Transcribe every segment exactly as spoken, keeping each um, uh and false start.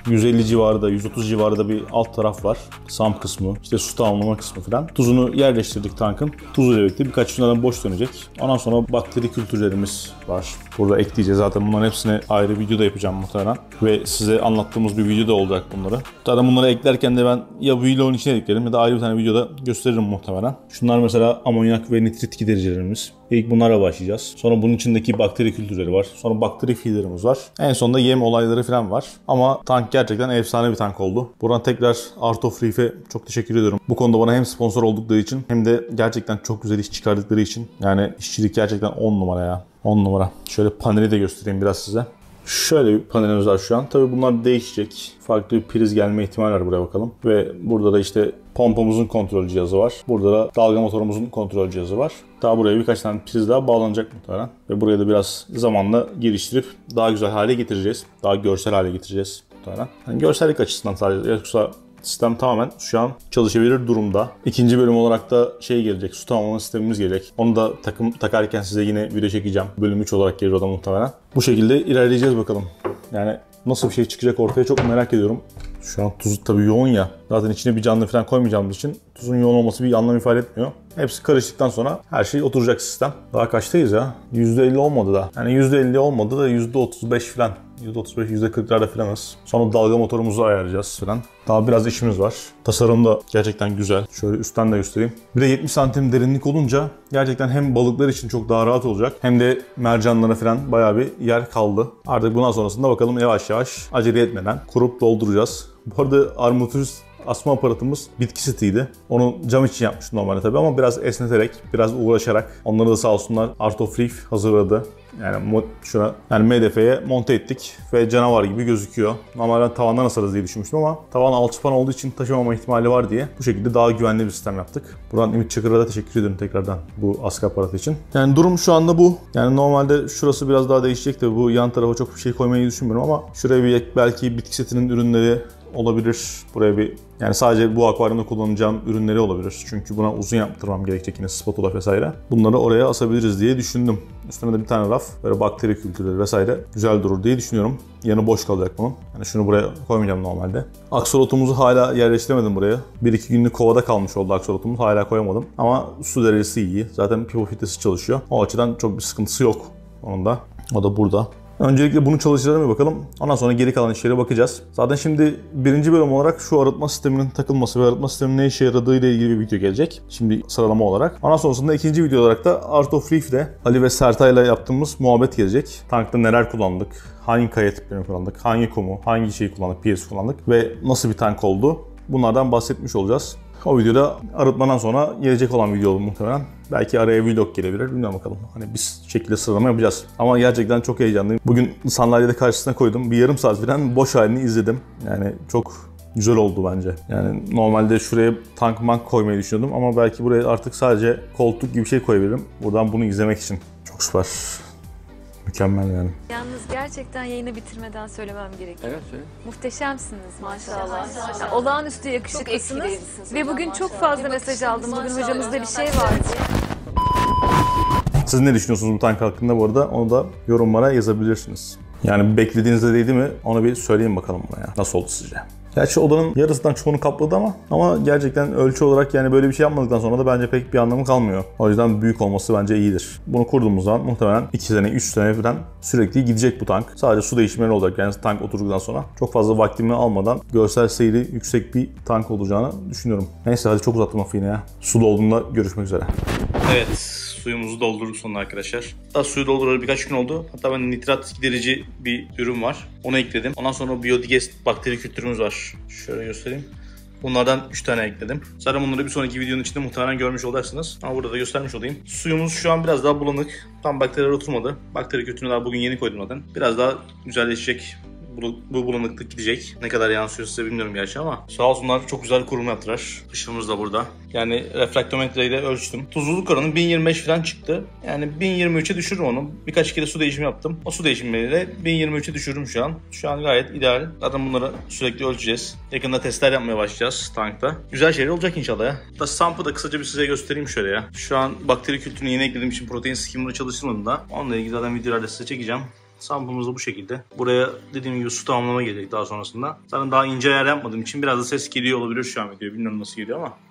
yüz elli civarında, yüz otuz civarında bir alt taraf var. Sump kısmı, işte su tamamlama kısmı falan. Tuzunu yerleştirdik tankın. Tuzuyla birlikte birkaç günlerden boş dönecek. Ondan sonra bakteri kültürlerimiz var. Burada ekleyeceğiz. Zaten bunların hepsini ayrı videoda yapacağım muhtemelen. Ve size anlattığımız bir video da olacak bunları. Zaten bunları eklerken de ben ya vlogun içine eklerim ya da ayrı bir tane videoda gösteririm muhtemelen. Şunlar mesela amonyak ve nitrit gidericilerimiz. İlk bunlara başlayacağız. Sonra bunun içindeki bakteri kültürleri var. Sonra bakteri feeder'ımız var. En sonunda yem olayları falan var. Ama tank gerçekten efsane bir tank oldu. Buradan tekrar Art of Reef'e çok teşekkür ediyorum. Bu konuda bana hem sponsor oldukları için hem de gerçekten çok güzel iş çıkardıkları için. Yani işçilik gerçekten on numara ya. on numara. Şöyle paneli de göstereyim biraz size. Şöyle bir panelimiz var şu an. Tabii bunlar değişecek. Farklı bir priz gelme ihtimali var, buraya bakalım. Ve burada da işte pompamızın kontrol cihazı var. Burada da dalga motorumuzun kontrol cihazı var. Daha buraya birkaç tane priz daha bağlanacak muhtemelen. Ve buraya da biraz zamanla geliştirip daha güzel hale getireceğiz. Daha görsel hale getireceğiz muhtemelen. Yani görsellik açısından sadece, yoksa sistem tamamen şu an çalışabilir durumda. İkinci bölüm olarak da şey gelecek, su tamamlama sistemimiz gelecek. Onu da takım takarken size yine video çekeceğim. Bölüm üç olarak gelir o da muhtemelen. Bu şekilde ilerleyeceğiz bakalım. Yani nasıl bir şey çıkacak ortaya çok merak ediyorum. Şu an tuzu tabii yoğun ya. Zaten içine bir canlı falan koymayacağımız için tuzun yoğun olması bir anlam ifade etmiyor. Hepsi karıştıktan sonra her şey oturacak sistem. Daha kaçtayız ya? yüzde elli olmadı da. Yani yüzde elli olmadı da yüzde otuz beş falan. yüzde otuz beş, yüzde kırklarda falanız. Sonra dalga motorumuzu ayarlayacağız falan. Daha biraz işimiz var. Tasarım da gerçekten güzel. Şöyle üstten de göstereyim. Bir de yetmiş santim derinlik olunca gerçekten hem balıklar için çok daha rahat olacak hem de mercanlara falan bayağı bir yer kaldı. Artık bundan sonrasında bakalım yavaş yavaş acele etmeden kurup dolduracağız. Bu arada armatür asma aparatımız bitki setiydi. Onu cam için yapmıştım normalde tabii ama biraz esneterek, biraz uğraşarak onları da sağ olsunlar Art of Reef hazırladı. Yani şuna yani M D F'ye monte ettik ve canavar gibi gözüküyor. Normalde tavandan asarız diye düşünmüştüm ama tavan alçıpan olduğu için taşımama ihtimali var diye bu şekilde daha güvenli bir sistem yaptık. Buradan Ümit Çakır'a da teşekkür ederim tekrardan bu askı aparatı için. Yani durum şu anda bu. Yani normalde şurası biraz daha değişecek de bu yan tarafa çok bir şey koymayı düşünmüyorum ama şuraya bir belki bitki setinin ürünleri olabilir. Buraya bir yani sadece bu akvaryumda kullanacağım ürünleri olabilir. Çünkü buna uzun yaptırmam gerekecek yine spatula vesaire. Bunları oraya asabiliriz diye düşündüm. Üstüne de bir tane raf böyle bakteri kültürleri vesaire güzel durur diye düşünüyorum. Yanı boş kalacak bunun. Yani şunu buraya koymayacağım normalde. Aksolotumuzu hala yerleştiremedim buraya. bir iki günlük kovada kalmış oldu aksolotumuz. Hala koyamadım. Ama su derecesi iyi. Zaten pipo filtresi çalışıyor. O açıdan çok bir sıkıntısı yok onun da. O da burada. Öncelikle bunu çalıştıralım bir bakalım. Ondan sonra geri kalan işlere bakacağız. Zaten şimdi birinci bölüm olarak şu arıtma sisteminin takılması ve arıtma sisteminin ne işe yaradığı ile ilgili bir video gelecek. Şimdi sıralama olarak. Ondan sonrasında ikinci video olarak da Art of Reef'de Ali ve Sertay'la yaptığımız muhabbet gelecek. Tankta neler kullandık, hangi kaya tiplerini kullandık, hangi kumu, hangi şeyi kullandık, P S kullandık ve nasıl bir tank oldu. Bunlardan bahsetmiş olacağız. O videoda arıtmadan sonra gelecek olan video olur muhtemelen. Belki araya vlog gelebilir. Bilmiyorum bakalım. Hani biz şekilde sıralama yapacağız. Ama gerçekten çok heyecanlıyım. Bugün sandalyede karşısına koydum. Bir yarım saat falan boş halini izledim. Yani çok güzel oldu bence. Yani normalde şuraya tank mank koymayı düşünüyordum. Ama belki buraya artık sadece koltuk gibi bir şey koyabilirim. Buradan bunu izlemek için. Çok süper. Mükemmel yani. Yalnız gerçekten yayını bitirmeden söylemem gerekiyor. Evet, söyle. Muhteşemsiniz maşallah. Ya, olağanüstü yakışıklısınız. Ve bugün çok fazla mesaj aldım. Bugün hocamızda bir şey vardı. Siz ne düşünüyorsunuz bu tank hakkında bu arada? Onu da yorumlara yazabilirsiniz. Yani beklediğinizde değdi mi? Onu bir söyleyin bakalım bana ya. Nasıl oldu sizce? Gerçi odanın yarısından çoğunu kapladı ama ama gerçekten ölçü olarak yani böyle bir şey yapmadıktan sonra da bence pek bir anlamı kalmıyor. O yüzden büyük olması bence iyidir. Bunu kurduğumuz zaman muhtemelen iki sene, üç sene falan sürekli gidecek bu tank. Sadece su değişimleri olacak yani tank oturduktan sonra. Çok fazla vaktimi almadan görsel seyri yüksek bir tank olacağını düşünüyorum. Neyse hadi çok uzattım lafı yine ya. Su dolduğunda görüşmek üzere. Evet, suyumuzu doldurduk sonunda arkadaşlar. Daha suyu dolduralı birkaç gün oldu. Hatta ben nitrat giderici bir ürün var. Onu ekledim. Ondan sonra biyodigest bakteri kültürümüz var. Şöyle göstereyim. Bunlardan üç tane ekledim. Zaten bunları bir sonraki videonun içinde muhtemelen görmüş olacaksınız. Ama burada da göstermiş olayım. Suyumuz şu an biraz daha bulanık. Tam bakteriler oturmadı. Bakteri kültürünü daha bugün yeni koydum zaten. Biraz daha güzelleşecek. Bu, bu bulanıklık gidecek. Ne kadar yansıyor size bilmiyorum gerçi ama sağ olsunlar çok güzel kurulum yaptılar. Işığımız da burada. Yani refraktometreyi de ölçtüm. Tuzluluk oranı bin yirmi beş falan çıktı. Yani bin yirmi üçe düşürürüm onu. Birkaç kere su değişimi yaptım. O su değişimleriyle bin yirmi üçe düşürürüm şu an. Şu an gayet ideal. Zaten bunları sürekli ölçeceğiz. Yakında testler yapmaya başlayacağız tankta. Güzel şeyler olacak inşallah ya. Da sampı da kısaca bir size göstereyim şöyle ya. Şu an bakteri kültürünü yeni eklediğim için protein skimmer'ı çalıştırmadım da. Onunla ilgili zaten videolarda size çekeceğim. Sampımız da bu şekilde. Buraya dediğim gibi su tamamlama gelecek daha sonrasında. Zaten daha ince ayar yapmadığım için biraz da ses geliyor olabilir şu an video. Bilmiyorum nasıl geliyor ama.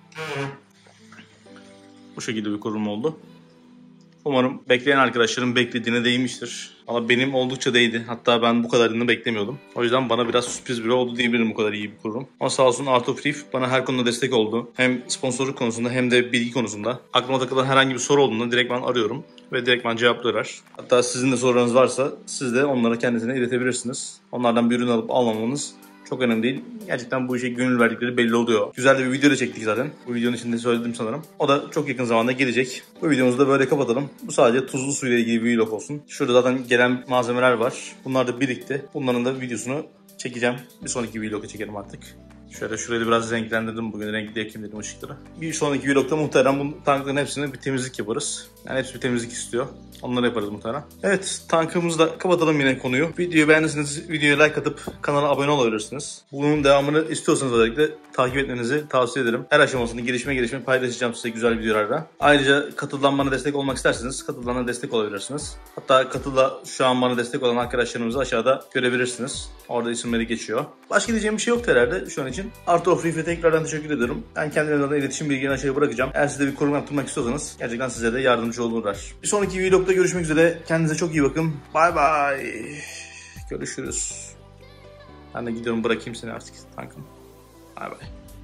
Bu şekilde bir kurulum oldu. Umarım bekleyen arkadaşlarım beklediğine değmiştir. Ama benim oldukça değdi. Hatta ben bu kadarını beklemiyordum. O yüzden bana biraz sürpriz bile oldu diyebilirim, bu kadar iyi bir kurum. Ama sağ olsun Art of Reef bana her konuda destek oldu. Hem sponsorluk konusunda hem de bilgi konusunda. Aklıma takılan herhangi bir soru olduğunda direkt ben arıyorum. Ve direkt ben cevaplıyorlar. Hatta sizin de sorularınız varsa siz de onlara kendisine iletebilirsiniz. Onlardan bir ürün alıp almamanız çok önemli değil. Gerçekten bu işe gönül verdikleri belli oluyor. Güzel de bir video da çektik zaten. Bu videonun içinde söyledim sanırım. O da çok yakın zamanda gelecek. Bu videomuzu da böyle kapatalım. Bu sadece tuzlu suyla ilgili bir vlog olsun. Şurada zaten gelen malzemeler var. Bunlar da birikti. Bunların da videosunu çekeceğim. Bir sonraki vlog'a çekelim artık. Şöyle şurayı da biraz renklendirdim. Bugün renkli ekledim dedim ışıkları. Bir sonraki vlogda muhtemelen bu tankların hepsine bir temizlik yaparız. Yani hepsi bir temizlik istiyor. Onları yaparız muhtemelen. Evet, tankımızı da kapatalım yine konuyu. Videoyu beğendiyseniz videoya like atıp kanala abone olabilirsiniz. Bunun devamını istiyorsanız özellikle takip etmenizi tavsiye ederim. Her aşamasını gelişme gelişme paylaşacağım size güzel videolarda. Ayrıca Katıl'dan bana destek olmak isterseniz Katıl'dan da destek olabilirsiniz. Hatta Katıl'da şu an bana destek olan arkadaşlarımızı aşağıda görebilirsiniz. Orada isimleri geçiyor. Başka diyeceğim bir şey yoktu herhalde şu an için. Art of Reef'e tekrardan teşekkür ediyorum. Ben kendilerine iletişim bilgilerini aşağıya bırakacağım. Eğer siz de bir kurum yaptırmak istiyorsanız gerçekten size de yardımcı olurlar. Bir sonraki vlogda görüşmek üzere. Kendinize çok iyi bakın. Bye bye. Görüşürüz. Ben de gidiyorum, bırakayım seni artık tankım. Bye bye.